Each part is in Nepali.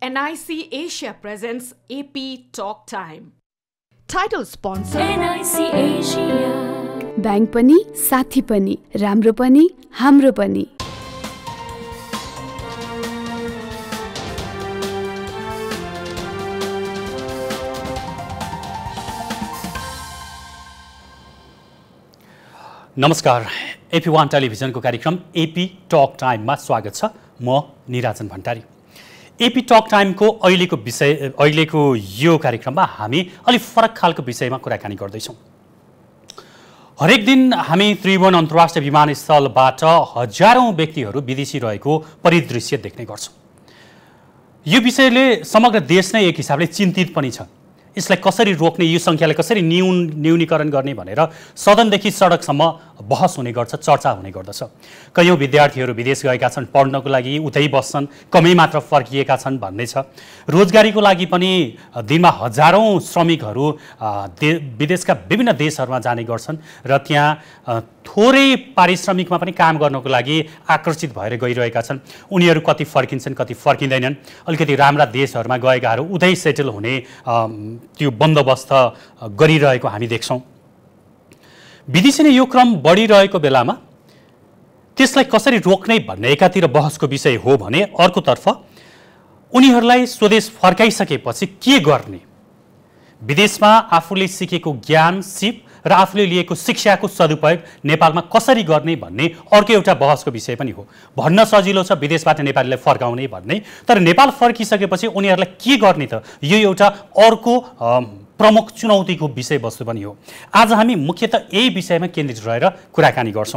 NIC Asia presents AP Talk Time. Title sponsor NIC Asia. Bank पनि साथी पनि राम्रो पनि हाम्रो पनि. नमस्कार, AP1 टेलिभिजनको कार्यक्रम AP टक टाइममा स्वागत छ. म निराजन भण्डारी. AP टक टाइमको अहिलेको यो कार्यक्रममा हामी अलि फरक खालको विषयमा कुराकानी गर्दैछौँ. हरेक दिन हामी त्रिभुवन अन्तर्राष्ट्रिय विमानस्थलबाट हजारौं व्यक्तिहरू विदेशी रहेको परिदृश्य देख्ने गर्छौँ. यो विषयले समग्र देश नै एक हिसाबले चिन्तित पनि छ. यसलाई कसरी रोक्ने, यो सङ्ख्यालाई कसरी न्यूनीकरण गर्ने भनेर सदनदेखि सडकसम्म बहस हुने गर्छ, चर्चा हुने गर्दछ. कयौँ विद्यार्थीहरू विदेश गएका छन्, पढ्नको लागि उतै बस्छन्, कमै मात्र फर्किएका छन् भन्ने छ. रोजगारीको लागि पनि दिनमा हजारौं श्रमिकहरू विदेशका विभिन्न देशहरूमा जाने गर्छन् र त्यहाँ थोरै पारिश्रमिकमा पनि काम गर्नको लागि आकर्षित भएर गइरहेका छन्. उनीहरू कति फर्किन्छन्, कति फर्किँदैनन्. अलिकति राम्रा देशहरूमा गएकाहरू उतै सेटल हुने त्यो बन्दोबस्त गरिरहेको हामी देख्छौँ. विदेशीले यो क्रम बढिरहेको बेलामा त्यसलाई कसरी रोक्ने भन्ने एकातिर बहसको विषय हो भने अर्कोतर्फ उनीहरूलाई स्वदेश फर्काइसकेपछि के गर्ने, विदेशमा आफूले सिकेको ज्ञान, सिप र आफूले लिएको शिक्षाको सदुपयोग नेपालमा कसरी गर्ने भन्ने अर्को एउटा बहसको विषय पनि हो. भन्न सजिलो छ विदेशबाट नेपालीलाई फर्काउने भन्ने, तर नेपाल फर्किसकेपछि उनीहरूलाई के गर्ने त, यो एउटा अर्को प्रमुख चुनौतीको विषयवस्तु पनि हो. आज हामी मुख्यतः यही विषयमा केन्द्रित रहेर कुराकानी गर्छौँ.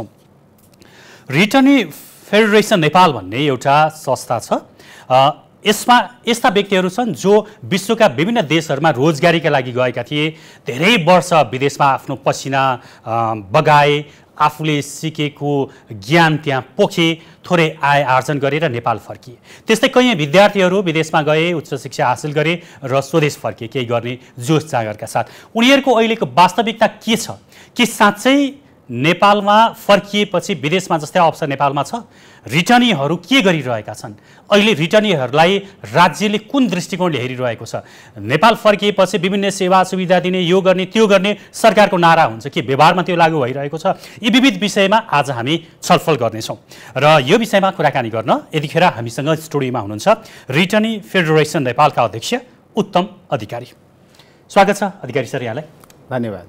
रिटर्नी फेडरेसन नेपाल भन्ने एउटा संस्था छ. यसमा यस्ता व्यक्तिहरू छन् जो विश्वका विभिन्न देशहरूमा रोजगारीका लागि गएका थिए, धेरै वर्ष विदेशमा आफ्नो पसिना बगाए, आफूले सिकेको ज्ञान त्यहाँ पोखे, थोरै आय आर्जन गरेर नेपाल फर्किए. त्यस्तै कयौँ विद्यार्थीहरू विदेशमा गए, उच्च शिक्षा हासिल गरे र स्वदेश फर्किए केही गर्ने जोस जागरका साथ. उनीहरूको अहिलेको वास्तविकता के छ? के साँच्चै नेपालमा फर्किएपछि विदेशमा जस्तै अवसर नेपालमा छ? रिटर्नीहरू के गरिरहेका छन्? अहिले रिटर्नीहरूलाई राज्यले कुन दृष्टिकोणले हेरिरहेको छ? नेपाल फर्किएपछि विभिन्न सेवा सुविधा दिने, यो गर्ने त्यो गर्ने सरकारको नारा हुन्छ, के व्यवहारमा त्यो लागू भइरहेको छ? यी विविध विषयमा आज हामी छलफल गर्नेछौँ. र यो विषयमा कुराकानी गर्न यतिखेर हामीसँग स्टुडियोमा हुनुहुन्छ रिटर्नी फेडरेसन नेपालका अध्यक्ष उत्तम अधिकारी. स्वागत छ अधिकारी सर यहाँलाई. धन्यवाद.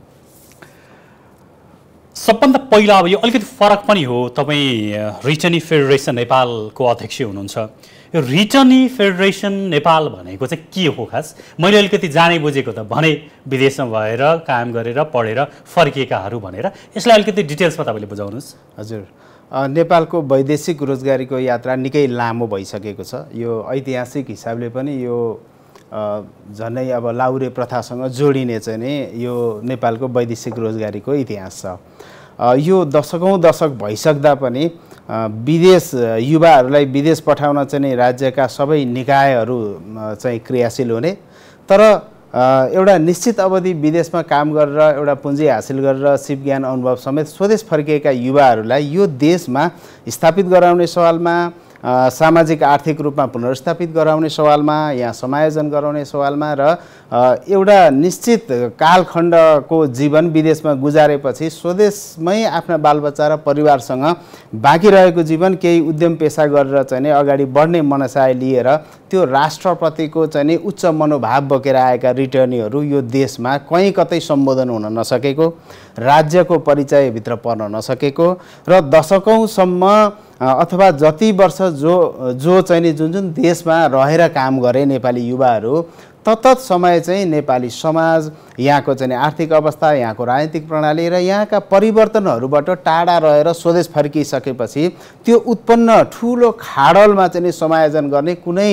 सबभन्दा पहिला अब यो अलिकति फरक पनि हो, तपाईँ रिटर्नी फेडरेसन नेपालको अध्यक्ष हुनुहुन्छ. यो रिटर्नी फेडरेसन नेपाल भनेको चाहिँ के हो खास? मैले अलिकति जाने बुझेको त भने विदेशमा भएर काम गरेर पढेर फर्किएकाहरू भनेर, यसलाई अलिकति डिटेल्समा तपाईँले बुझाउनुहोस्. हजुर, नेपालको वैदेशिक रोजगारीको यात्रा निकै लामो भइसकेको छ. यो ऐतिहासिक हिसाबले पनि यो झन्डै अब लाउरे प्रथासँग जोडिने चाहिँ नि यो नेपालको वैदेशिक रोजगारीको इतिहास छ. यो दशकौँ दशक भइसक्दा पनि विदेश युवाहरूलाई विदेश पठाउन चाहिँ नि राज्यका सबै निकायहरू चाहिँ क्रियाशील हुने, तर एउटा निश्चित अवधि विदेशमा काम गरेर एउटा पुँजी हासिल गरेर सिप ज्ञान अनुभव समेत स्वदेश फर्किएका युवाहरूलाई यो देशमा स्थापित गराउने सवालमा, सामाजिक आर्थिक रूपमा पुनर्स्थापित गराउने सवालमा, यहाँ समायोजन गराउने सवालमा र एउटा निश्चित कालखण्डको जीवन विदेशमा गुजारेपछि स्वदेशमै आफ्ना बालबच्चा र परिवारसँग बाँकी रहेको जीवन केही उद्यम पेसा गरेर चाहिँ नि अगाडि बढ्ने मनसाय लिएर त्यो राष्ट्रप्रतिको चाहिँ नि उच्च मनोभाव बोकेर आएका रिटर्नीहरू यो देशमा कहीँ कतै सम्बोधन हुन नसकेको, राज्यको परिचयभित्र पर्न नसकेको र दशकौँसम्म अथवा जति वर्ष जो चाहिँ नि जुन देशमा रहेर काम गरे नेपाली युवाहरू, तत्त समय चाहिँ नेपाली समाज, यहाँको चाहिँ आर्थिक अवस्था, यहाँको राजनीतिक प्रणाली र यहाँका परिवर्तनहरूबाट टाढा रहेर स्वदेश फर्किसकेपछि त्यो उत्पन्न ठुलो खाडलमा चाहिँ समायोजन गर्ने कुनै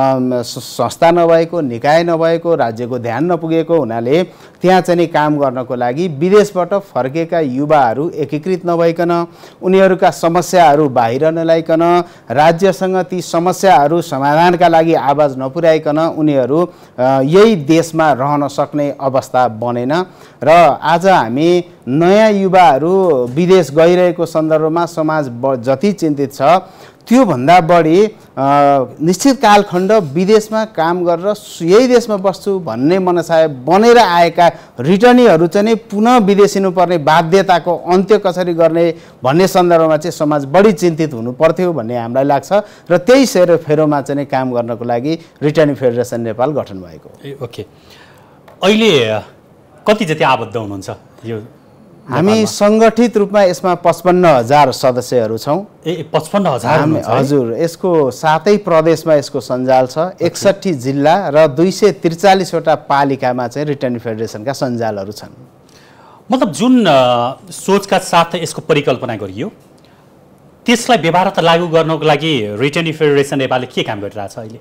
संस्था नभएको, निकाय नभएको, राज्यको ध्यान नपुगेको हुनाले त्यहाँ चाहिँ काम गर्नको लागि विदेशबाट फर्केका युवाहरू एकीकृत नभइकन, उनीहरूका समस्याहरू बाहिर नल्याइकन, राज्यसँग ती समस्याहरू समाधानका लागि आवाज नपुर्याइकन उनीहरू यही देशमा रहन सक्ने अवस्था बनेन. र आज हामी नयाँ युवाहरू विदेश गइरहेको सन्दर्भमा समाज जति चिन्तित छ, त्योभन्दा बढी निश्चित कालखण्ड विदेशमा काम गरेर यही देशमा बस्छु भन्ने मनसाय बनेर आएका रिटर्नीहरू चाहिँ नि पुनः विदेशिनुपर्ने बाध्यताको अन्त्य कसरी गर्ने भन्ने सन्दर्भमा चाहिँ समाज बढी चिन्तित हुनु पर्थ्यो भन्ने हामीलाई लाग्छ र त्यही सेरोफेरोमा चाहिँ नि काम गर्नको लागि रिटर्नी फेडरेसन नेपाल गठन भएको हो। ओके, अहिले कति जति आबद्ध हुनुहुन्छ यो? हामी सङ्गठित रूपमा यसमा 55,000 सदस्यहरू छौँ। 55,000? हजुर, यसको 7 प्रदेशमा यसको सञ्जाल छ, 61 जिल्ला र 243 वटा पालिकामा चाहिँ रिटर्नी फेडरेसनका सञ्जालहरू छन्। मतलब जुन सोचका साथ यसको परिकल्पना गरियो त्यसलाई व्यवहारत लागू गर्नको लागि रिटर्नी फेडरेसन नेपालले के काम गरिरहेछ अहिले?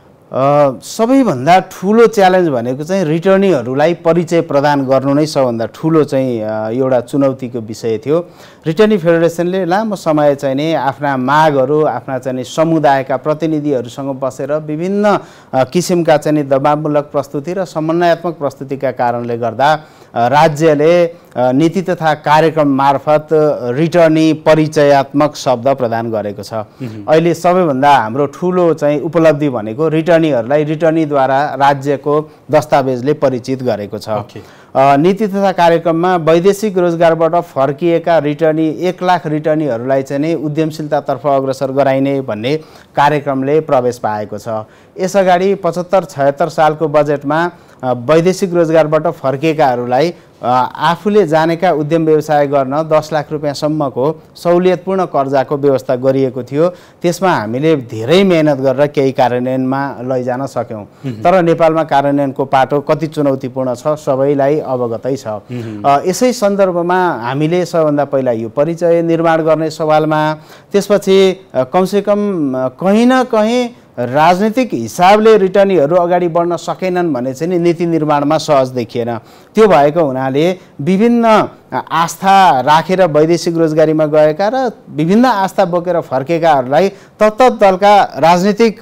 सबैभन्दा ठुलो च्यालेन्ज भनेको चाहिँ रिटर्नीहरूलाई परिचय प्रदान गर्नु नै सबभन्दा ठुलो चाहिँ एउटा चुनौतीको विषय थियो। रिटर्नी फेडरेसनले लामो समय चाहिँ नि आफ्ना मागहरू, आफ्ना चाहिँ समुदायका प्रतिनिधिहरूसँग बसेर विभिन्न किसिमका चाहिँ दबावमूलक प्रस्तुति र समन्वयात्मक प्रस्तुतिका कारणले गर्दा राज्यले नीति तथा कार्यक्रम मार्फत रिटर्नी परिचयात्मक शब्द प्रदान गरेको छ। अहिले सबैभन्दा हाम्रो ठुलो चाहिँ उपलब्धि भनेको रिटर्नीहरूलाई रिटर्नीद्वारा राज्यको दस्तावेजले परिचित गरेको छ। नीति तथा कार्यक्रममा वैदेशिक रोजगारबाट फर्किएका रिटर्नी 1 लाख रिटर्नीहरूलाई चाहिँ नि उद्यमशीलतातर्फ अग्रसर गराइने भन्ने कार्यक्रमले प्रवेश पाएको छ। यसअगाडि 75-76 सालको बजेटमा वैदेशिक रोजगारबाट फर्किएकाहरूलाई आफूले जानेका उद्यम व्यवसाय गर्न 10 लाख रुपियाँसम्मको सहुलियतपूर्ण कर्जाको व्यवस्था गरिएको थियो। त्यसमा हामीले धेरै मेहनत गरेर केही कार्यान्वयनमा लैजान सक्यौँ, तर नेपालमा कार्यान्वयनको पाटो कति चुनौतीपूर्ण छ सबैलाई अवगतै छ। यसै सन्दर्भमा हामीले सबभन्दा पहिला यो परिचय निर्माण गर्ने सवालमा, त्यसपछि कमसेकम कहीँ न कहीँ राजनीतिक हिसाबले रिटर्नीहरू अगाडि बढ्न सकेनन् भने चाहिँ नि नीति निर्माणमा सहज देखिएन। त्यो भएको हुनाले विभिन्न आस्था राखेर वैदेशिक रोजगारीमा गएका र विभिन्न आस्था बोकेर फर्केकाहरूलाई तत्त दलका राजनीतिक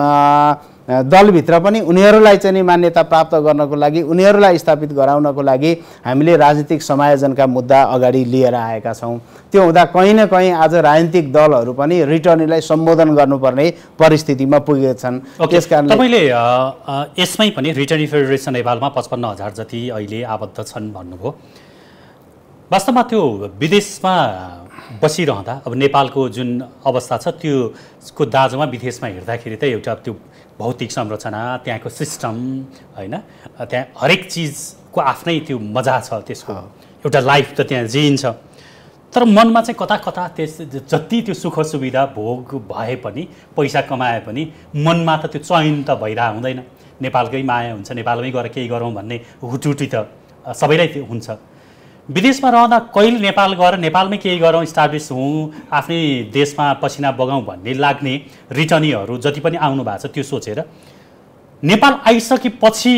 दलभित्र पनि उनीहरूलाई चाहिँ मान्यता प्राप्त गर्नको लागि, उनीहरूलाई स्थापित गराउनको लागि हामीले राजनीतिक समायोजनका मुद्दा अगाडि लिएर आएका छौँ। त्यो हुँदा कहीँ न कहीँ आज राजनीतिक दलहरू पनि रिटर्नीलाई सम्बोधन गर्नुपर्ने परिस्थितिमा पुगेका छन्। त्यसकारण तपाईँले यसमै पनि रिटर्नी फेडरेसन नेपालमा 55,000 जति अहिले आबद्ध छन् भन्नुभयो। वास्तवमा त्यो विदेशमा बसिरहँदा अब नेपालको जुन अवस्था छ त्यसको दाँजोमा विदेशमा हेर्दाखेरि त एउटा त्यो भौतिक संरचना, त्यहाँको सिस्टम हैन, त्यहाँ हरेक चिजको आफ्नै त्यो मजा छ, त्यसको एउटा लाइफ त त्यहाँ जिइन्छ। तर मनमा चाहिँ कता कता जति त्यो सुख सुविधा भोग भए पनि, पैसा कमाए पनि मनमा त त्यो चयन त भइरह हुँदैन। नेपालकै माया हुन्छ, नेपालमै गएर केही गरौँ भन्ने हुटुटी त सबैलाई हुन्छ। विदेशमा रहँदा कहिले नेपाल गएर नेपालमै केही गरौँ, इस्टाब्लिस हौँ, आफ्नै देशमा पसिना बगाउँ भन्ने लाग्ने रिटर्नीहरू जति पनि आउनु भएको छ त्यो सोचेर नेपाल आइसकेपछि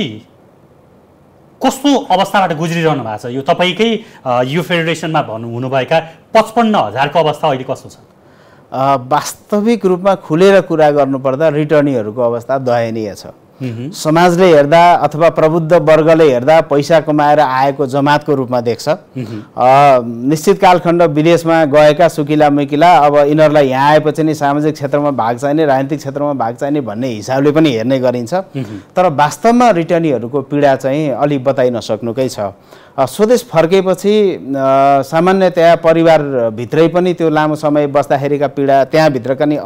कस्तो अवस्थाबाट गुज्रिरहनु भएको छ? यो तपाईँकै यो फेडरेसनमा हुनुभएका 55,000 को अवस्था अहिले कस्तो छ? वास्तविक रूपमा खुलेर कुरा गर्नुपर्दा रिटर्नीहरूको अवस्था दयनीय छ। समाजले हेर्दा अथवा प्रबुद्ध वर्गले हेर्दा पैसा कमाएर आएको जमातको रूपमा देख्छ। निश्चित कालखण्ड विदेशमा गएका सुकिला मुकिला अब यिनीहरूलाई यहाँ आएपछि नि सामाजिक क्षेत्रमा भाग चाहिने, राजनीतिक क्षेत्रमा भाग चाहिने भन्ने हिसाबले पनि हेर्ने गरिन्छ। तर वास्तवमा रिटर्नीहरूको पीडा चाहिँ अलि बताइ नसक्नुकै छ। स्वदेश फर्केपछि सामान्यतया परिवारभित्रै पनि त्यो लामो समय बस्दाखेरिका पीडा, त्यहाँभित्रका नि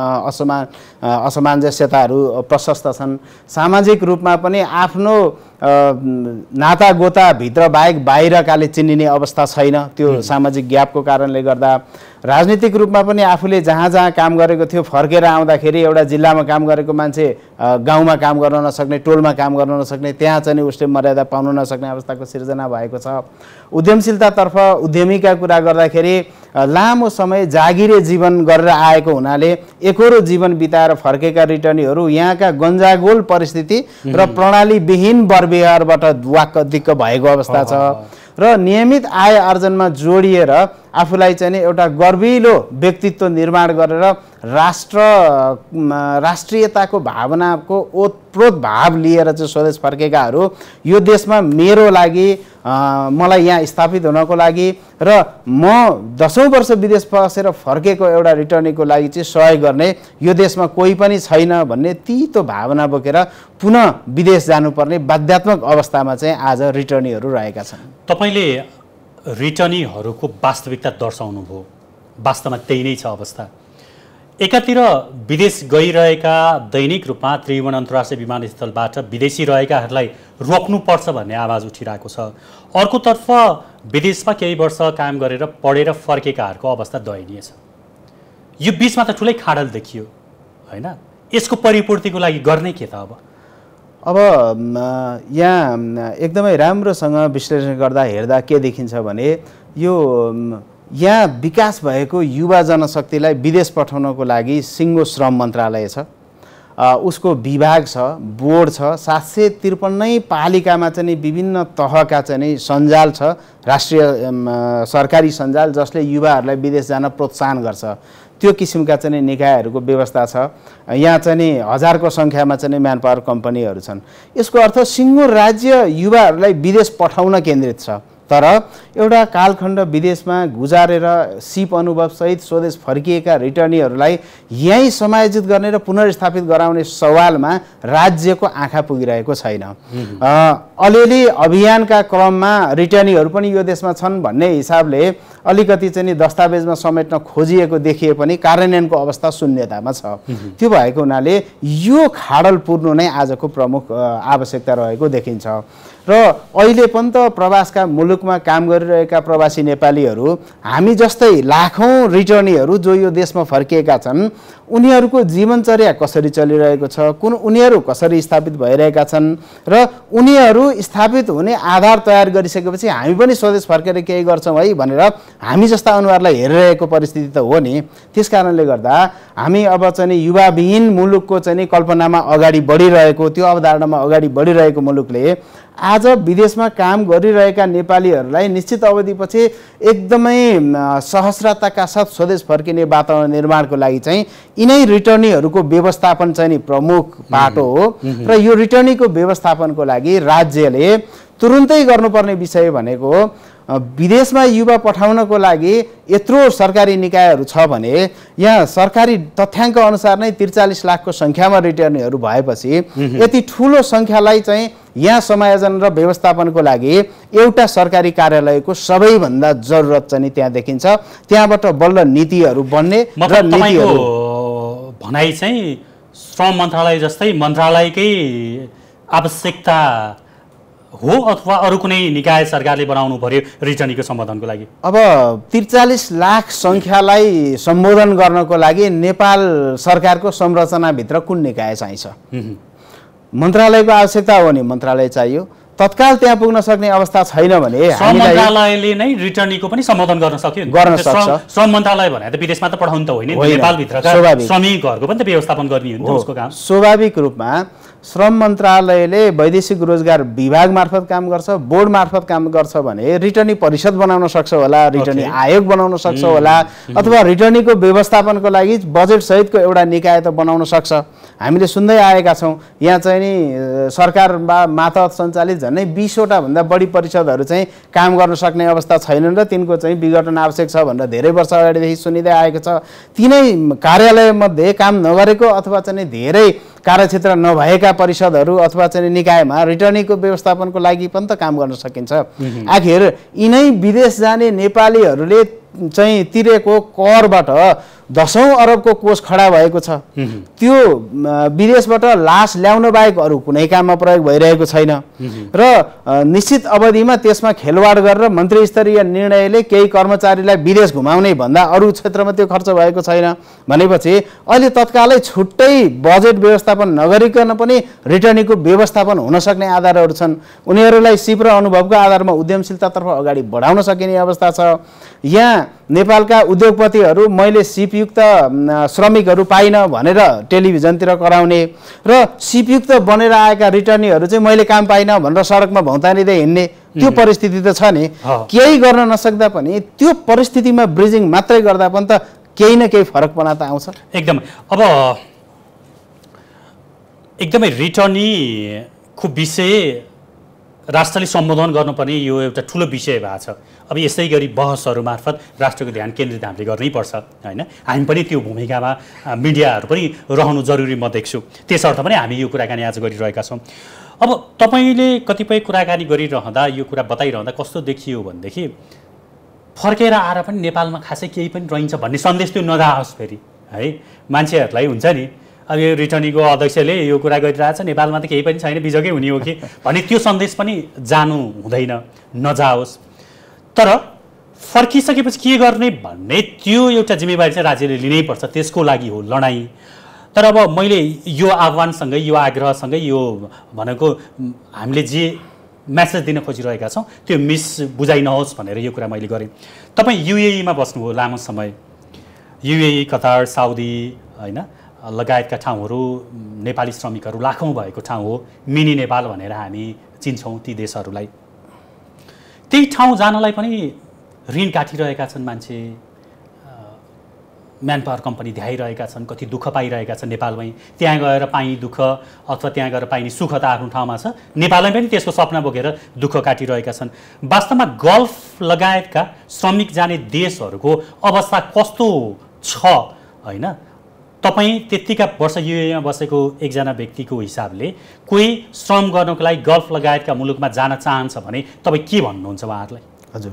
असमञ्जस्यताहरू प्रशस्त छन्। सामाजिक रूपमा पनि आफ्नो नातागोताभित्र बाहेक बाहिरकाले चिनिने अवस्था छैन, त्यो सामाजिक ग्यापको कारणले गर्दा। राजनीतिक रूपमा पनि आफूले जहाँ जहाँ काम गरेको थियो फर्केर आउँदाखेरि एउटा जिल्लामा काम गरेको मान्छे गाउँमा काम गर्न नसक्ने, टोलमा काम गर्न नसक्ने, त्यहाँ चाहिँ उसले मर्यादा पाउन नसक्ने अवस्थाको सिर्जना भएको छ। उद्यमशीलतातर्फ उद्यमीका कुरा गर्दाखेरि लामो समय जागिरे जीवन गरेर आएको हुनाले एकोरो जीवन बिताएर फर्केका रिटर्नीहरू यहाँका गन्जागोल परिस्थिति र प्रणालीविहीन व्यवहारबाट वाक्क दिक्क भएको अवस्था छ र नियमित आय आर्जनमा जोडिएर आफूलाई चाहिँ एउटा गर्विलो व्यक्तित्व निर्माण गरेर राष्ट्रियताको भावनाको ओतप्रोत भाव लिएर चाहिँ स्वदेश फर्केकाहरू यो देशमा मेरो लागि मलाई यहाँ स्थापित हुनको लागि र म 10औं वर्ष विदेश बसेर फर्केको एउटा रिटर्नीको लागि चाहिँ सहयोग गर्ने यो देशमा कोही पनि छैन भन्ने तीतो भावना बोकेर पुनः विदेश जानुपर्ने बाध्यात्मक अवस्थामा चाहिँ आज रिटर्नीहरू रहेका छन्। तपाईले रिटर्नीहरूको वास्तविकता दर्शाउनु भयो, वास्तवमा त्यही नै छ अवस्था। एकातिर विदेश गइरहेका दैनिक रूपमा त्रिभुवन अन्तर्राष्ट्रिय विमानस्थलबाट विदेशी रहेकाहरूलाई रोक्नुपर्छ भन्ने आवाज उठिरहेको छ। अर्कोतर्फ विदेशमा केही वर्ष काम गरेर पढेर फर्केकाहरूको अवस्था दयनीय छ। यो बिचमा त ठुलै खाडल देखियो हैन? यसको परिपूर्तिको लागि गर्ने के त अब यहाँ एकदमै राम्रोसँग विश्लेषण गर्दा हेर्दा के देखिन्छ भने यो यहाँ विकास भएको युवा जनशक्तिलाई विदेश पठाउनको लागि सिङ्गो श्रम मन्त्रालय छ, उसको विभाग छ, बोर्ड छ, 753 पालिकामा चाहिँ विभिन्न तहका चाहिँ सञ्जाल छ, राष्ट्रिय सरकारी सञ्जाल जसले युवाहरूलाई विदेश जान प्रोत्साहन गर्छ। त्यो किसिमका चाहिँ निकायहरूको व्यवस्था छ। यहाँ चाहिँ हजारको सङ्ख्यामा चाहिँ म्यान पावर कम्पनीहरू छन्। यसको अर्थ सिङ्गो राज्य युवाहरूलाई विदेश पठाउन केन्द्रित छ। तर एउटा कालखण्ड विदेशमा गुजारेर सिप अनुभवसहित स्वदेश फर्किएका रिटर्नीहरूलाई यहीँ समायोजित गर्ने र पुनर्स्थापित गराउने सवालमा राज्यको आँखा पुगिरहेको छैन। अलिअलि अभियानका क्रममा रिटर्नीहरू पनि यो देशमा छन् भन्ने हिसाबले अलिकति चाहिँ दस्तावेजमा समेट्न खोजिएको देखिए पनि कार्यान्वयनको अवस्था शून्यतामा छ। त्यो भएको हुनाले यो खाडल पुर्नु नै आजको प्रमुख आवश्यकता रहेको देखिन्छ। र अहिले पनि त प्रवासका मुलुकमा काम गरिरहेका प्रवासी नेपालीहरू हामी जस्तै लाखौं रिटर्नीहरू जो यो देशमा फर्किएका छन्, उनीहरूको जीवनचर्या कसरी चलिरहेको छ, उनीहरू कसरी स्थापित भइरहेका छन् र उनीहरू स्थापित हुने आधार तयार गरिसकेपछि हामी पनि स्वदेश फर्केर केही गर्छौँ है भनेर हामी जस्ता अनुहारलाई हेरिरहेको परिस्थिति त हो नि। त्यसकारणले गर्दा हामी अब चाहिँ युवाविहीन मुलुकको चाहिँ कल्पनामा अगाडि बढिरहेको, त्यो अवधारणामा अगाडि बढिरहेको मुलुकले आज विदेशमा काम गरिरहेका नेपालीहरूलाई निश्चित अवधिपछि एकदमै सहस्रताका साथ स्वदेश फर्किने वातावरण निर्माणको लागि चाहिँ यिनै रिटर्नीहरूको व्यवस्थापन चाहिँ नि प्रमुख बाटो हो। र यो रिटर्नीको व्यवस्थापनको लागि राज्यले तुरुन्तै गर्नुपर्ने विषय भनेको विदेशमा युवा पठाउनको लागि यत्रो सरकारी निकायहरू छ भने यहाँ सरकारी तथ्याङ्क अनुसार नै 43 लाखको सङ्ख्यामा रिटर्नीहरू भएपछि यति ठुलो सङ्ख्यालाई चाहिँ यहाँ समायोजन र व्यवस्थापनको लागि एउटा सरकारी कार्यालयको सबैभन्दा जरुरत चाहिँ त्यहाँ देखिन्छ। त्यहाँबाट बल्ल नीतिहरू बन्ने र नीतिहरू भनाइ चाहिँ श्रम मन्त्रालय जस्तै मन्त्रालयकै आवश्यकता हो अथवा अरू कुनै निकाय सरकारले बनाउनु पर्यो रिटर्नीको सम्बोधनको लागि? अब 43 लाख सङ्ख्यालाई सम्बोधन गर्नको लागि नेपाल सरकारको संरचनाभित्र कुन निकाय चाहिन्छ? मन्त्रालयको आवश्यकता हो नि, मन्त्रालय चाहियो। तत्काल त्यहाँ पुग्न सक्ने अवस्था छैन भने मन्त्रालयले नै रिटर्नीको पनि सम्बोधन गर्न सक्यो, गर्न सक्छ। श्रम मन्त्रालय भने त विदेशमा त पठाउनु त होइन, नेपालभित्रका श्रमिकहरूको पनि त व्यवस्थापन गर्ने हो नि उसको काम। स्वाभाविक रूपमा श्रम मन्त्रालयले वैदेशिक रोजगार विभाग मार्फत काम गर्छ, बोर्ड मार्फत काम गर्छ भने रिटर्नी परिषद बनाउन सक्छ होला, रिटर्नी आयोग बनाउन सक्छ होला, अथवा रिटर्नीको व्यवस्थापनको लागि बजेट सहितको एउटा निकाय त बनाउन सक्छ। हामीले सुन्दै आएका छौँ यहाँ चाहिँ नि सरकार मातहत सञ्चालित झन्डै 20 वटा भन्दा बढी परिषदहरू चाहिँ काम गर्न सक्ने अवस्था छैनन् र तिनको चाहिँ विघटन आवश्यक छ भनेर धेरै वर्ष अगाडिदेखि सुनिँदै आएको छ। तिनै कार्यालयमध्ये काम नगरेको अथवा चाहिँ धेरै कार्यक्षेत्र नभएका परिषदहरू अथवा चाहिँ निकायमा रिटर्नीको व्यवस्थापनको लागि पनि त काम गर्न सकिन्छ। आखिर यिनै विदेश जाने नेपालीहरूले चाहिँ तिरेको करबाट 10औं अरबको कोष खडा भएको छ। त्यो विदेशबाट लास ल्याउन बाहेक अरू कुनै काममा प्रयोग भइरहेको छैन र निश्चित अवधिमा त्यसमा खेलवाड गरेर मन्त्री स्तरीय निर्णयले केही कर्मचारीलाई विदेश घुमाउने भन्दा अरू क्षेत्रमा त्यो खर्च भएको छैन भनेपछि अहिले तत्कालै छुट्टै बजेट व्यवस्थापन नगरिकन पनि रिटर्नीको व्यवस्थापन हुन सक्ने आधारहरू छन्। उनीहरूलाई सिप र अनुभवको आधारमा उद्यमशीलतातर्फ अगाडि बढाउन सकिने अवस्था छ। यहाँ नेपालका उद्योगपतिहरू मैले सिपयुक्त श्रमिकहरू पाइन भनेर टेलिभिजनतिर कराउने र सिपयुक्त बनेर आएका रिटर्नीहरू चाहिँ मैले काम पाइन भनेर सडकमा भौतानिँदै हिँड्ने त्यो परिस्थिति त छ नि। केही गर्न नसक्दा पनि त्यो परिस्थितिमा ब्रिजिङ मात्रै गर्दा पनि त केही न केही फरकपना त आउँछ। एकदमै। अब एकदमै रिटर्नीको विषय राष्ट्रले सम्बोधन गर्नुपर्ने यो एउटा ठुलो विषय भएको छ। अब यसै गरी बहसहरू मार्फत राष्ट्रको ध्यान केन्द्रित हामीले गर्नै पर्छ होइन। हामी पनि त्यो भूमिकामा मिडियाहरू पनि रहनु जरुरी म देख्छु। त्यसर्थ पनि हामी यो कुराकानी आज गरिरहेका छौँ। अब तपाईँले कतिपय कुराकानी गरिरहँदा यो कुरा बताइरहँदा कस्तो देखियो भनेदेखि फर्केर आएर पनि नेपालमा खासै केही पनि रहन्छ भन्ने सन्देश त्यो नजाओस् फेरि है। मान्छेहरूलाई हुन्छ नि अब यो रिटर्नीको अध्यक्षले यो कुरा गरिरहेछ नेपालमा त केही पनि छैन बिजोकै हुने हो कि भन्ने त्यो सन्देश पनि जानु हुँदैन, नजाओस्। तर फर्किसकेपछि के गर्ने भन्ने त्यो एउटा जिम्मेवारी चाहिँ राज्यले लिनै पर्छ, त्यसको लागि हो लडाइँ। तर अब मैले यो आह्वानसँगै यो आग्रहसँगै यो भनेको हामीले जे मेसेज दिन खोजिरहेका छौँ त्यो मिस बुझाइ नहोस् भनेर यो कुरा मैले गरेँ। तपाईँ युएईमा बस्नुभयो लामो समय, युएई, कतार, साउदी होइन लगायतका ठाउँहरू नेपाली श्रमिकहरू लाखौँ भएको ठाउँ हो। मिनी नेपाल भनेर हामी चिन्छौँ ती देशहरूलाई। त्यही ठाउँ जानलाई पनि ऋण काटिरहेका छन् मान्छे, म्यान पावर कम्पनी ध्याइरहेका छन्, कति दुःख पाइरहेका छन् नेपालमै। त्यहाँ गएर पाइने दुःख अथवा त्यहाँ गएर पाइने सुख त आफ्नो ठाउँमा छ, नेपालमै पनि त्यसको सपना बोकेर दुःख काटिरहेका छन्। वास्तवमा गल्फ लगायतका श्रमिक जाने देशहरूको अवस्था कस्तो छ होइन? तपाईँ त्यत्तिका वर्ष युएईमा बसेको एकजना व्यक्तिको हिसाबले कोही श्रम गर्नको लागि गल्फ लगायतका मुलुकमा जान चाहन्छ भने तपाईँ के भन्नुहुन्छ उहाँहरूलाई? हजुर,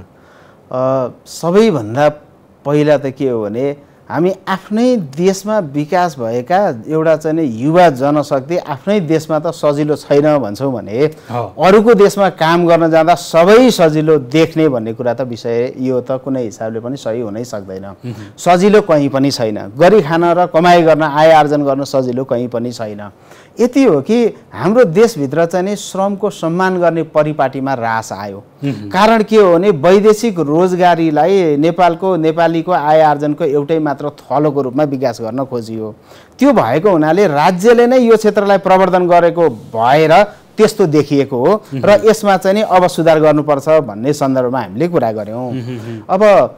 सबैभन्दा पहिला त के हो भने हामी आफ्नै देशमा विकास भएका एउटा चाहिँ नि युवा जनशक्ति आफ्नै देशमा त सजिलो छैन भन्छौँ भने अरूको देशमा काम गर्न जाँदा सबै सजिलो देख्ने भन्ने कुरा त विषय यो त कुनै हिसाबले पनि सही हुनै सक्दैन। सजिलो कहीँ पनि छैन, गरी खान र कमाइ गर्न, आय आर्जन गर्न सजिलो कहीँ पनि छैन। यति हो कि हाम्रो देशभित्र चाहिँ नि श्रमको सम्मान गर्ने परिपाटीमा ह्रास आयो। कारण के हो भने वैदेशिक रोजगारीलाई नेपालीको आय आर्जनको एउटै मात्र थलोको रूपमा विकास गर्न खोजियो। त्यो भएको हुनाले राज्यले नै यो क्षेत्रलाई प्रवर्धन गरेको भएर त्यस्तो देखिएको हो र यसमा चाहिँ नि अब सुधार गर्नुपर्छ भन्ने सन्दर्भमा हामीले कुरा गऱ्यौँ। अब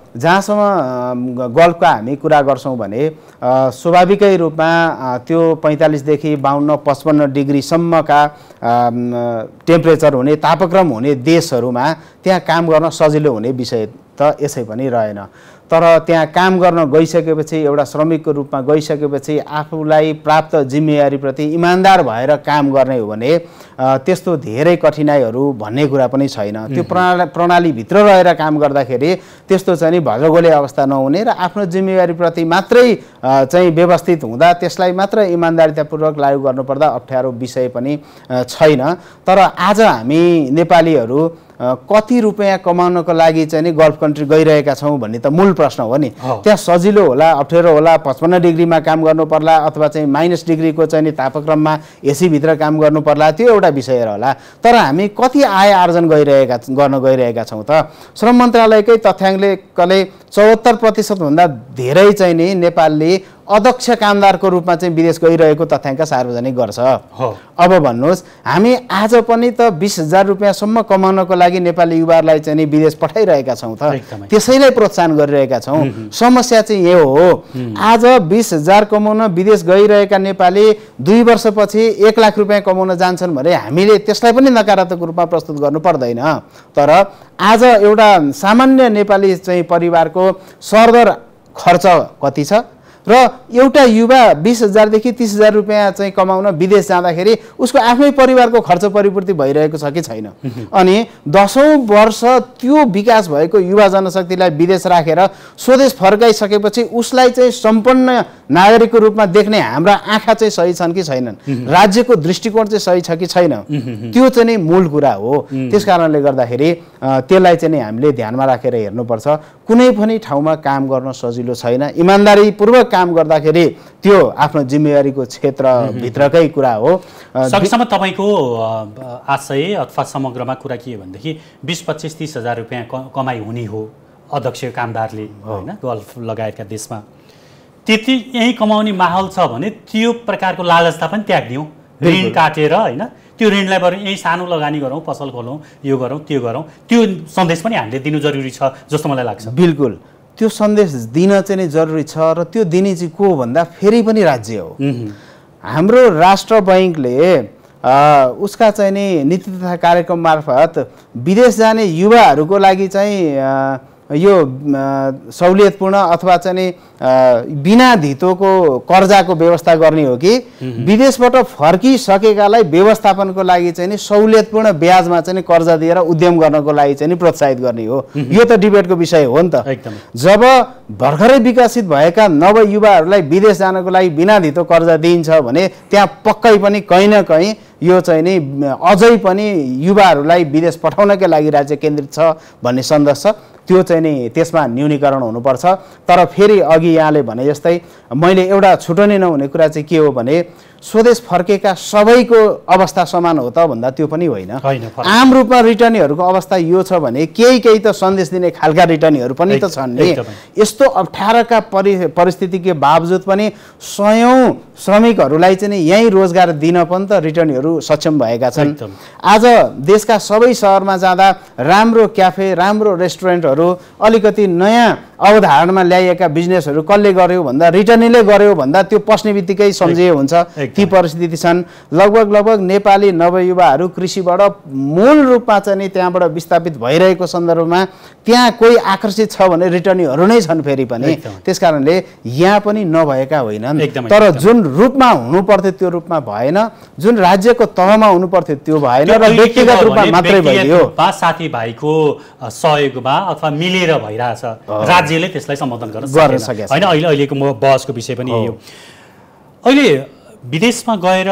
जहाँसम्म गल्फका हामी कुरा गर्छौँ भने स्वाभाविकै रूपमा त्यो 45 देखि 52-55 डिग्रीसम्मका टेम्परेचर हुने, तापक्रम हुने देशहरूमा त्यहाँ काम गर्न सजिलो हुने विषय त यसै पनि रहेन। तर त्यहाँ काम गर्न गइसकेपछि, एउटा श्रमिकको रूपमा गइसकेपछि आफूलाई प्राप्त जिम्मेवारीप्रति इमान्दार भएर काम गर्ने हो भने त्यस्तो धेरै कठिनाइहरू भन्ने कुरा पनि छैन। त्यो प्रणालीभित्र रहेर काम गर्दाखेरि त्यस्तो चाहिँ नि भजगोले अवस्था नहुने र आफ्नो जिम्मेवारीप्रति मात्रै चाहिँ व्यवस्थित हुँदा त्यसलाई मात्र इमान्दारितापूर्वक लागू गर्नुपर्दा अप्ठ्यारो विषय पनि छैन। तर आज हामी नेपालीहरू कति रुपियाँ कमाउनको लागि चाहिँ नि गल्फ कन्ट्री गइरहेका छौँ भन्ने त मूल प्रश्न हो नि। त्यहाँ सजिलो होला, अप्ठ्यारो होला, 55 डिग्रीमा काम गर्नु पर्ला अथवा चाहिँ माइनस डिग्रीको चाहिँ नि तापक्रममा एसी भित्र काम गर्नु पर्ला, त्यो एउटा विषय रहला। तर हामी कति आय आर्जन गर्न गइरहेका छौँ त? श्रम मन्त्रालयकै तथ्याङ्कले 74% भन्दा धेरै चाहिँ नि नेपालले अदक्ष कामदारको रूपमा चाहिँ विदेश गइरहेको तथ्याङ्क सार्वजनिक गर्छ। अब भन्नुहोस्, हामी आज पनि त 20,000 रुपियाँसम्म कमाउनको लागि नेपाली युवाहरूलाई चाहिँ नि विदेश पठाइरहेका छौँ त, त्यसैलाई प्रोत्साहन गरिरहेका छौँ। समस्या चाहिँ यो हो, आज 20,000 कमाउन विदेश गइरहेका नेपाली 2 वर्षपछि 1 लाख रुपियाँ कमाउन जान्छन् भने हामीले त्यसलाई पनि नकारात्मक रूपमा प्रस्तुत गर्नु पर्दैन। तर आज एउटा सामान्य नेपाली चाहिँ परिवारको सरदर खर्च कति छ र एउटा युवा 20,000 देखि 30,000 रुपियाँ चाहिँ कमाउन विदेश जाँदाखेरि उसको आफ्नै परिवारको खर्च परिपूर्ति भइरहेको छ कि छैन? अनि 10औं वर्ष त्यो विकास भएको युवा जनशक्तिलाई विदेश राखेर स्वदेश फर्काइसकेपछि उसलाई चाहिँ सम्पन्न नागरिकको रूपमा देख्ने हाम्रा आँखा चाहिँ सही छन् कि छैनन्, राज्यको दृष्टिकोण चाहिँ सही छ कि छैन, त्यो चाहिँ नै मूल कुरा हो। त्यस कारणले गर्दाखेरि त्यसलाई चाहिँ हामीले ध्यानमा राखेर हेर्नुपर्छ। कुनै पनि ठाउँमा काम गर्न सजिलो छैन। इमान्दारीपूर्वक काम गर्दाखेरि त्यो आफ्नो जिम्मेवारीको क्षेत्रभित्रकै कुरा हो। सकेसम्म तपाईँको आशय अथवा समग्रमा कुरा के हो भनेदेखि 20-25-30 हजार रुपियाँ कमाइ हुने हो अध्यक्ष कामदारले होइन गल्फ लगायतका देशमा। त्यति यहीँ कमाउने माहौल छ भने त्यो प्रकारको लालचता पनि त्याग्दिउँ, ऋण काटेर होइन त्यो ऋणलाई बरु यहीँ सानो लगानी गरौँ, पसल खोलौँ, यो गरौँ त्यो गरौँ, त्यो सन्देश पनि हामीले दिनु जरुरी छ जस्तो मलाई लाग्छ। बिल्कुल, त्यो सन्देश दिन चाहिँ नि जरुरी छ र त्यो दिने चाहिँ को भन्दा फेरि पनि राज्य हो। हाम्रो राष्ट्र बैङ्कले उसका चाहिँ नि नीति तथा कार्यक्रम मार्फत विदेश जाने युवाहरूको लागि चाहिँ यो सहुलियतपूर्ण अथवा चाहिँ नि बिना धितोको कर्जाको व्यवस्था गर्ने हो कि विदेशबाट फर्किसकेकालाई व्यवस्थापनको लागि चाहिँ नि सहुलियतपूर्ण ब्याजमा चाहिँ कर्जा दिएर उद्यम गर्नको लागि चाहिँ नि प्रोत्साहित गर्ने हो। यो त डिबेटको विषय हो नि त। जब भर्खरै विकसित भएका नव युवाहरूलाई विदेश जानको लागि बिना धितो कर्जा दिइन्छ भने त्यहाँ पक्कै पनि कहीँ न कहीँ यो चाहिँ नि अझै पनि युवाहरूलाई विदेश पठाउनकै लागि राज्य केन्द्रित छ भन्ने सन्देश छ। त्यो चाहिँ नि त्यसमा न्यूनीकरण हुनुपर्छ। तर फेरि अघि यहाँले भने जस्तै मैले एउटा छुटाउनै नहुने कुरा चाहिँ के हो भने स्वदेश फर्केका सबैको अवस्था समान हो त भन्दा त्यो पनि होइन। आम रूपमा रिटर्नीहरूको अवस्था यो छ भने केही त सन्देश दिने खालका रिटर्नीहरू पनि त छन् नि। यस्तो अप्ठ्याराका परिस्थितिको बावजुद पनि सयौं श्रमिकहरूलाई चाहिँ नि यहीँ रोजगार दिन पनि त रिटर्नीहरू सक्षम भएका छन्। आज देशका सबै सहरमा जाँदा राम्रो क्याफे राम्रो रेस्टुरेन्टहरू अलिकति नयाँ अवधारणामा ल्याइएका बिजनेसहरू कसले गर्यो भन्दा रिटर्नीले गर्यो भन्दा त्यो पस्ने बित्तिकै सम्झिए हुन्छ। ती परिस्थिति छन्। लगभग नेपाली नवयुवाहरू कृषिबाट मूल रूपमा चाहिँ नि त्यहाँबाट विस्थापित भइरहेको सन्दर्भमा त्यहाँ कोही आकर्षित छ भने रिटर्नीहरू नै छन् फेरि पनि। त्यसकारणले यहाँ पनि नभएका होइनन्, तर जुन रूपमा हुनुपर्थ्यो त्यो रूपमा भएन, जुन राज्यको तहमा हुनुपर्थ्यो त्यो भएन र व्यक्तिगत रूपमा मात्रै भइदियो। साथीभाइको सहयोगमा अथवा मिलेर भइरहेछ, राज्यले त्यसलाई सम्बोधन गर्न सकेन हैन। अहिलेको बहसको विषय पनि यही हो। अहिले विदेशमा गएर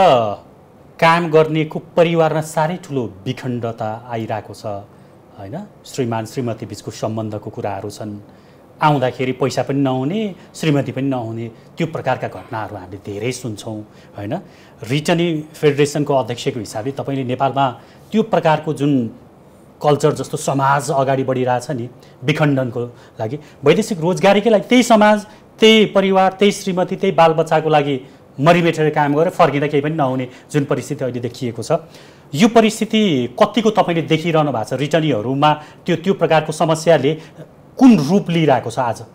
काम गर्नेको परिवारमा साह्रै ठुलो विखण्डता आइरहेको छ हैन। श्रीमान श्रीमती बिचको सम्बन्धको कुराहरू छन्। आउँदाखेरि पैसा पनि नहुने, श्रीमती पनि नहुने, त्यो प्रकारका घटनाहरू हामीले धेरै सुन्छौँ हैन। रिटर्नी फेडरेसनको अध्यक्षको हिसाबले तपाईँले नेपालमा त्यो प्रकारको जुन कल्चर जस्तो समाज अगाडि बढिरहेछ नि विखण्डनको लागि, वैदेशिक रोजगारीकै लागि त्यही समाज, त्यही परिवार, त्यही श्रीमती, त्यही बालबच्चाको लागि मरिमेटेर काम गरेर फर्किँदा केही पनि नहुने जुन परिस्थिति अहिले देखिएको छ, यो परिस्थिति कतिको तपाईँले देखिरहनु भएको छ? रिटर्नीहरूमा त्यो प्रकारको समस्याले कुन रूप लिइरहेको छ आज?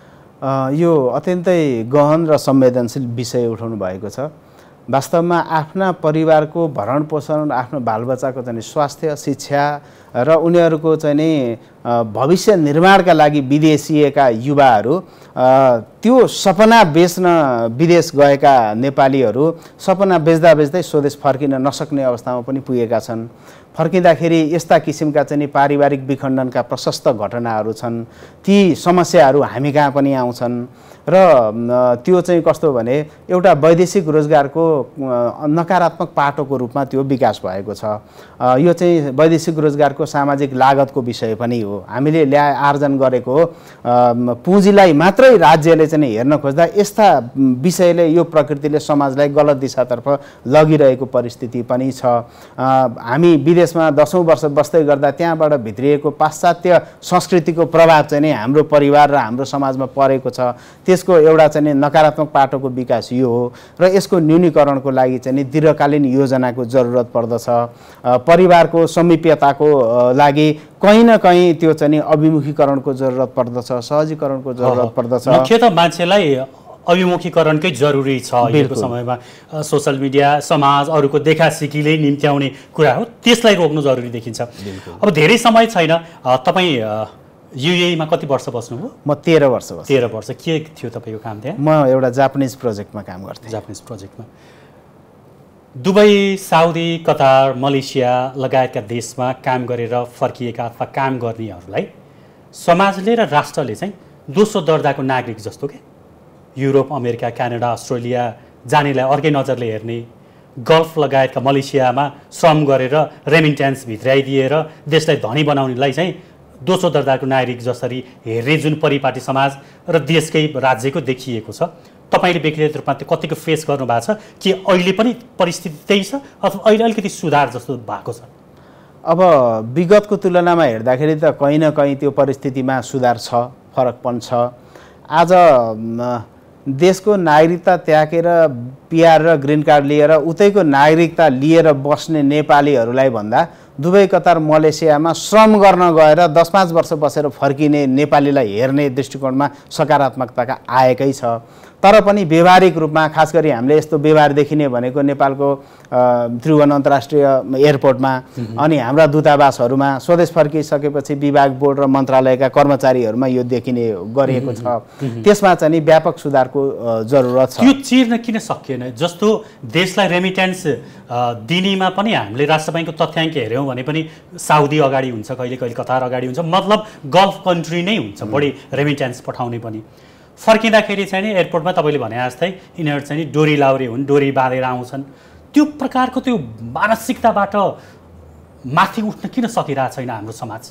यो अत्यन्तै गहन र संवेदनशील विषय उठाउनु भएको छ। वास्तवमा आफ्ना परिवारको भरण पोषण, आफ्नो बालबच्चाको चाहिँ स्वास्थ्य, शिक्षा र उनीहरूको चाहिँ नि भविष्य निर्माणका लागि विदेशिएका युवाहरू, त्यो सपना बेच्न विदेश गएका नेपालीहरू सपना बेच्दै स्वदेश फर्किन नसक्ने अवस्थामा पनि पुगेका छन्। फर्किँदाखेरि यस्ता किसिमका चाहिँ नि पारिवारिक विखण्डनका प्रशस्त घटनाहरू छन्। ती समस्याहरू हामी कहाँ पनि आउँछन् र त्यो चाहिँ कस्तो भने एउटा वैदेशिक रोजगारको नकारात्मक पाटोको रूपमा त्यो विकास भएको छ। यो चाहिँ वैदेशिक रोजगारको सामाजिक लागतको विषय पनि हो। हामीले आर्जन गरेको पुँजीलाई मात्रै राज्यले चाहिँ हेर्न खोज्दा यस्ता विषयले, यो प्रकृतिले समाजलाई गलत दिशातर्फ लगिरहेको परिस्थिति पनि छ। हामी विदेशमा 10औं वर्ष बस्दै गर्दा त्यहाँबाट भित्रिएको पाश्चात्य संस्कृतिको प्रभाव चाहिँ नि हाम्रो परिवार र हाम्रो समाजमा परेको छ। त्यसको एउटा चाहिँ नकारात्मक पाटोको विकास यो हो र यसको न्यूनीकरणको लागि चाहिँ नि दीर्घकालीन योजनाको जरुरत पर्दछ। परिवारको समीप्यताको लागि कहीँ न कहीँ त्यो चाहिँ अभिमुखीकरणको जरुरत पर्दछ, सहजीकरणको जरुरत पर्दछ। मुख्यतः मान्छेलाई अभिमुखीकरणकै जरुरी छ अहिलेको समयमा। सोसल मिडिया, समाज, अरूको देखासिकीले निम्त्याउने कुरा हो, त्यसलाई रोक्नु जरुरी देखिन्छ। अब धेरै समय छैन। तपाईँ युएईमा कति वर्ष बस्नुभयो? म 13 वर्ष बसेँ। 13 वर्ष। के थियो तपाईँको काम त्यहाँ? म एउटा जापानिज प्रोजेक्टमा काम गर्थेँ। जापानिज प्रोजेक्टमा। दुबई, साउदी, कतार, मलेसिया लगायतका देशमा काम गरेर फर्किएका अथवा काम गर्नेहरूलाई समाजले र राष्ट्रले चाहिँ दोस्रो दर्जाको नागरिक जस्तो के युरोप, अमेरिका, क्यानाडा, अस्ट्रेलिया जानेलाई अर्कै नजरले हेर्ने, गल्फ लगायतका मलेसियामा श्रम गरेर रेमिटेन्स भित्राइदिएर देशलाई धनी बनाउनेलाई चाहिँ दोस्रो दर्जाको नागरिक जसरी हेर्ने जुन परिपाटी समाज र देशकै राज्यको देखिएको छ, तपाईँले व्यक्तिगत रूपमा त्यो कतिको फेस गर्नु भएको छ कि अहिले पनि परिस्थिति त्यही छ अथवा अहिले अलिकति सुधार जस्तो भएको छ? अब विगतको तुलनामा हेर्दाखेरि त कहीँ न कहीँ त्यो परिस्थितिमा सुधार छ, फरक पनि छ। आज देशको नागरिकता त्यागेर पिआर र ग्रिन कार्ड लिएर उतैको नागरिकता लिएर बस्ने नेपालीहरूलाई भन्दा दुबई कतार मलेसियामा श्रम गर्न गएर 10-5 वर्ष बसेर फर्किने नेपालीलाई हेर्ने दृष्टिकोणमा सकारात्मकता आएकै छ। तर पनि व्यवहारिक रूपमा खास गरी हामीले यस्तो व्यवहार देखिने भनेको नेपालको त्रिभुवन अन्तर्राष्ट्रिय एयरपोर्टमा अनि हाम्रा दूतावासहरूमा स्वदेश फर्किसकेपछि विभाग बोर्ड र मन्त्रालयका कर्मचारीहरूमा यो देखिने गरिएको छ। त्यसमा चाहिँ व्यापक सुधारको जरुरत छ। त्यो चिर्न किन सकिएन? जस्तो देशलाई रेमिटेन्स दिनेमा पनि हामीले राष्ट्र बैंकको तथ्याङ्क हेऱ्यौँ भने पनि साउदी अगाडि हुन्छ, कहिले कहिले कतार अगाडि हुन्छ, मतलब गल्फ कन्ट्री नै हुन्छ बढी रेमिटेन्स पठाउने पनि। फर्किँदाखेरि चाहिँ नि एयरपोर्टमा तपाईँले भने जस्तै यिनीहरू चाहिँ नि डोरी लाउरे हुन्, डोरी बाँधेर आउँछन्। त्यो प्रकारको त्यो मानसिकताबाट माथि उठ्न किन सकिरहेको छैन हाम्रो समाज?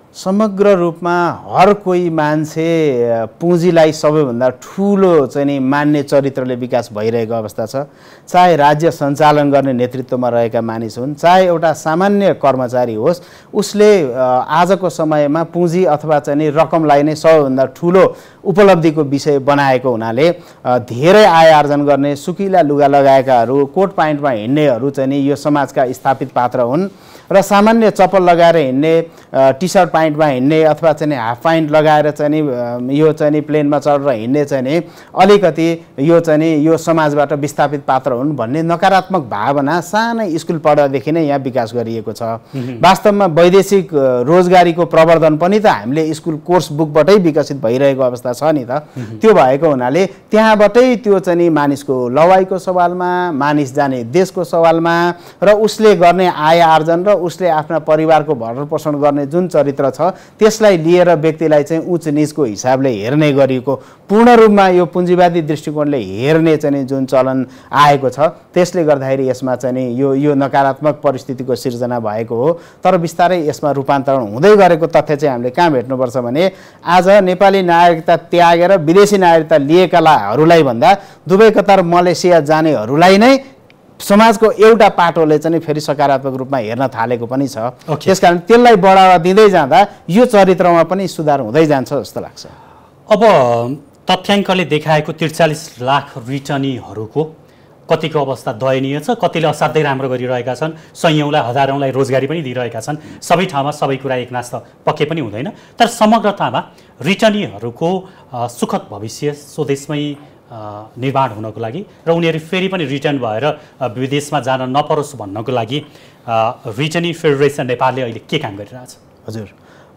समग्र रूपमा हर कोही मान्छे पुँजीलाई सबैभन्दा ठुलो चाहिँ नि मान्ने चरित्रले विकास भइरहेको अवस्था छ। चाहे राज्य सञ्चालन गर्ने नेतृत्वमा रहेका मानिस हुन्, चाहे एउटा सामान्य कर्मचारी होस्, उसले आजको समयमा पुँजी अथवा चाहिँ नि रकमलाई नै सबैभन्दा ठुलो उपलब्धिको विषय बनाएको हुनाले धेरै आय आर्जन गर्ने सुकिला लुगा लगाएकाहरू, कोट प्यान्टमा हिँड्नेहरू चाहिँ नि यो समाजका स्थापित पात्र हुन् र सामान्य चप्पल लगाएर हिँड्ने, टी सर्ट प्यान्टमा हिँड्ने अथवा चाहिँ हाफ प्यान्ट लगाएर चाहिँ यो चाहिँ प्लेनमा चढेर हिँड्ने चाहिँ अलिकति यो चाहिँ यो समाजबाट विस्थापित पात्र हुन् भन्ने नकारात्मक भावना सानै स्कुल पढ्दादेखि नै यहाँ विकास गरिएको छ। वास्तवमा वैदेशिक रोजगारीको प्रवर्धन पनि त हामीले स्कुल कोर्स बुकबाटै विकसित भइरहेको अवस्था छ नि त। त्यो भएको हुनाले त्यहाँबाटै त्यो चाहिँ मानिसको लवाइको सवालमा, मानिस जाने देशको सवालमा र उसले गर्ने आय आर्जन र उसले आफ्ना परिवारको भरण पोषण गर्ने जुन चरित्र छ त्यसलाई लिएर व्यक्तिलाई चाहिँ उच्च नीचको हिसाबले हेर्ने गरिएको, पूर्ण रूपमा यो पुँजीवादी दृष्टिकोणले हेर्ने चाहिँ जुन चलन आएको छ त्यसले गर्दाखेरि यसमा चाहिँ यो नकारात्मक परिस्थितिको सिर्जना भएको हो। तर बिस्तारै यसमा रूपान्तरण हुँदै गरेको तथ्य चाहिँ हामीले कहाँ भेट्नुपर्छ भने आज नेपाली नागरिकता त्यागेर विदेशी नागरिकता लिएकालाई भन्दा दुबई कतार मलेसिया जानेहरूलाई नै समाजको एउटा पाटोले चाहिँ फेरि सकारात्मक रूपमा हेर्न थालेको पनि छ। त्यसकारण त्यसलाई बढावा दिँदै जाँदा यो चरित्रमा पनि सुधार हुँदै जान्छ जस्तो लाग्छ। अब तथ्याङ्कले देखाएको 43 लाख रिटर्नीहरूको कतिको अवस्था दयनीय छ, कतिले असाध्यै राम्रो गरिरहेका छन्, सयौँलाई हजारौँलाई रोजगारी पनि दिइरहेका छन्। सबै ठाउँमा सबै कुरा एकनास त पक्कै पनि हुँदैन, तर समग्रतामा रिटर्नीहरूको सुखद भविष्य स्वदेशमै निर्माण हुनको लागि र उनीहरू फेरि पनि रिटर्न भएर विदेशमा जान नपरोस् भन्नको लागि रिटर्नी फेडरेसन नेपालले अहिले के काम गरिरहेछ? हजुर,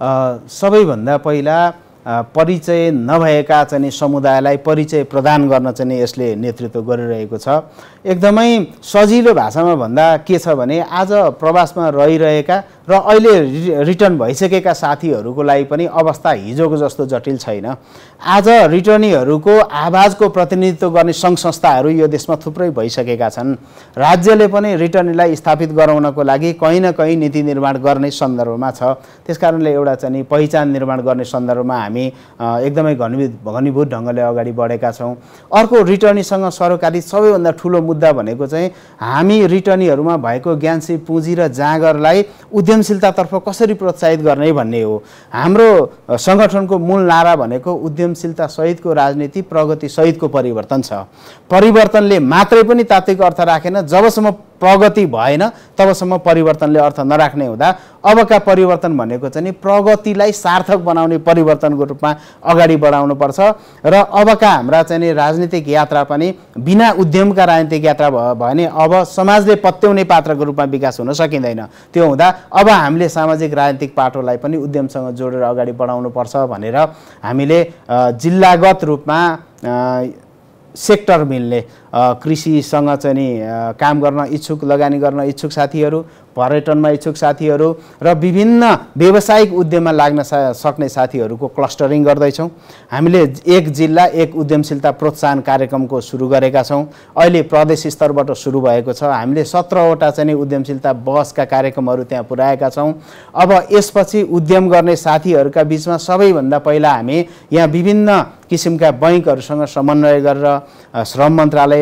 सबैभन्दा पहिला परिचय नभएका चाहिँ समुदायलाई परिचय प्रदान गर्न चाहिँ यसले नेतृत्व गरिरहेको छ। एकदमै सजिलो भाषामा भन्दा के छ भने आज प्रवासमा रहिरहेका र अहिले रिटर्न भइसकेका साथीहरूको लागि पनि अवस्था हिजोको जस्तो जटिल छैन। आज रिटर्नीहरूको आवाजको प्रतिनिधित्व गर्ने सङ्घ संस्थाहरू यो देशमा थुप्रै भइसकेका छन्। राज्यले पनि रिटर्नीलाई स्थापित गराउनको लागि कहीँ न कहीँ नीति निर्माण गर्ने सन्दर्भमा छ। त्यसकारणले एउटा चाहिँ पहिचान निर्माण गर्ने सन्दर्भमा हामी एकदमै घनीभूत ढङ्गले अगाडि बढेका छौँ। अर्को रिटर्नीसँग सरकारी सबैभन्दा ठुलो मुद्दा भनेको चाहिँ हामी रिटर्नीहरूमा भएको ज्ञानसिप पुँजी र जाँगरलाई उद्यमशीलतातर्फ कसरी प्रोत्साहित गर्ने भन्ने हो। हाम्रो सङ्गठनको मूल नारा भनेको उद्यमशीलता सहितको राजनीति, प्रगति सहितको परिवर्तन छ। परिवर्तनले मात्रै पनि तात्विक अर्थ राखेन। जबसम्म प्रगति भएन तबसम्म परिवर्तनले अर्थ नराख्ने हुँदा अबका परिवर्तन भनेको चाहिँ प्रगतिलाई सार्थक बनाउने परिवर्तनको रूपमा अगाडि बढाउनुपर्छ र अबका हाम्रा चाहिँ राजनीतिक यात्रा पनि बिना उद्यमका राजनीतिक यात्रा भयो भने अब समाजले पत्याउने पात्रको रूपमा विकास हुन सकिँदैन। त्यो हुँदा अब हामीले सामाजिक राजनीतिक पाटोलाई पनि उद्यमसँग जोडेर अगाडि बढाउनुपर्छ भनेर हामीले जिल्लागत रूपमा सेक्टर मिल्ने कृषिसँग चाहिँ काम गर्न इच्छुक, लगानी गर्न इच्छुक साथीहरू, पर्यटनमा इच्छुक साथीहरू र विभिन्न व्यावसायिक उद्यममा लाग्न सक्ने साथीहरूको क्लस्टरिङ गर्दैछौँ। हामीले एक जिल्ला एक उद्यमशीलता प्रोत्साहन कार्यक्रमको सुरु गरेका छौँ। अहिले प्रदेश स्तरबाट सुरु भएको छ। हामीले 17वटा चाहिँ उद्यमशीलता बहसका कार्यक्रमहरू त्यहाँ पुर्याएका छौँ। अब यसपछि उद्यम गर्ने साथीहरूका बिचमा सबैभन्दा पहिला हामी यहाँ विभिन्न किसिमका बैङ्कहरूसँग समन्वय गरेर श्रम मन्त्रालय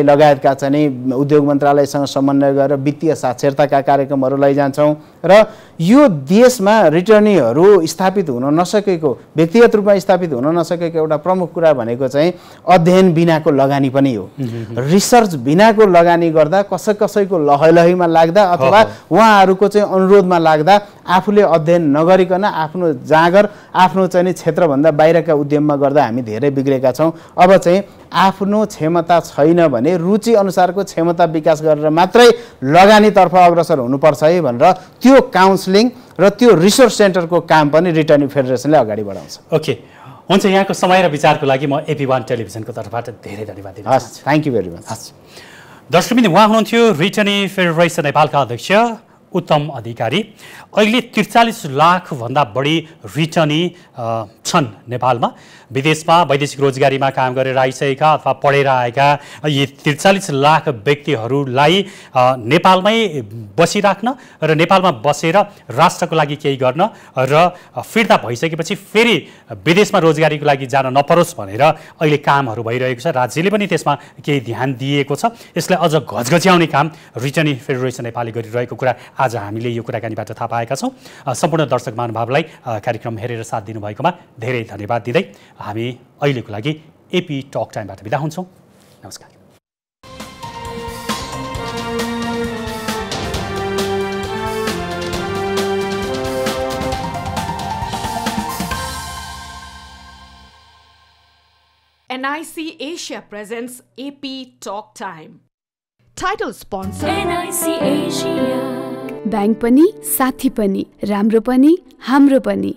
लगायतका चाहिँ उद्योग मन्त्रालयसँग समन्वय गरेर वित्तीय साक्षरताका कार्यक्रमहरू लैजान्छौँ र यो देशमा रिटर्नीहरू स्थापित हुन नसकेको व्यक्तिगत रूपमा स्थापित हुन नसकेको एउटा प्रमुख कुरा भनेको चाहिँ अध्ययन बिनाको लगानी पनि हो। रिसर्च बिनाको लगानी गर्दा कसैको लहैलहीमा लाग्दा अथवा उहाँहरूको चाहिँ अनुरोधमा लाग्दा आफूले अध्ययन नगरिकन आफ्नो जाँगर आफ्नो चाहिँ क्षेत्रभन्दा बाहिरका उद्यममा गर्दा हामी धेरै बिग्रेका छौँ। अब चाहिँ आफ्नो क्षमता छैन भने रुचि अनुसारको क्षमता विकास गरेर मात्रै लगानीतर्फ अग्रसर हुनुपर्छ है भनेर त्यो काउन्सिलिङ र त्यो रिसोर्स सेन्टरको काम पनि रिटर्निङ फेडरेसनले अगाडि बढाउँछ। ओके, हुन्छ। यहाँको समय र विचारको लागि म AP1 टेलिभिजनको तर्फबाट धेरै धन्यवाद दिन चाहन्छु। Thank you very much. दर्शकबिन, उहाँ हुनुहुन्थ्यो रिटर्निङ फेडरेसन नेपालका अध्यक्ष उत्तम अधिकारी। अहिले 43 लाखभन्दा बढी रिटर्नी छन् नेपालमा। विदेशमा वैदेशिक रोजगारीमा काम गरेर आइसकेका अथवा पढेर आएका यी 43 लाख व्यक्तिहरूलाई नेपालमै बसिराख्न र नेपालमा बसेर राष्ट्रको लागि केही गर्न र फिर्ता भइसकेपछि फेरि विदेशमा रोजगारीको लागि जान नपरोस् भनेर अहिले कामहरू भइरहेको छ। राज्यले पनि त्यसमा केही ध्यान दिएको छ। यसलाई अझ घचघच्याउने काम रिटर्नी फेडरेसन नेपालले गरिरहेको कुरा आज हामीले यो कुराकानीबाट थाहा पाएका छौँ। सम्पूर्ण दर्शक महानुभावलाई कार्यक्रम हेरेर साथ दिनुभएकोमा धेरै धन्यवाद दिँदै हामी अहिलेको लागि AP टक टाइमबाट बिदा हुन्छौँ। नमस्कार। NIC Asia presents AP Talk Time. Title sponsor NIC Asia. Bank पनि साथी पनि राम्रो पनि हाम्रो पनि।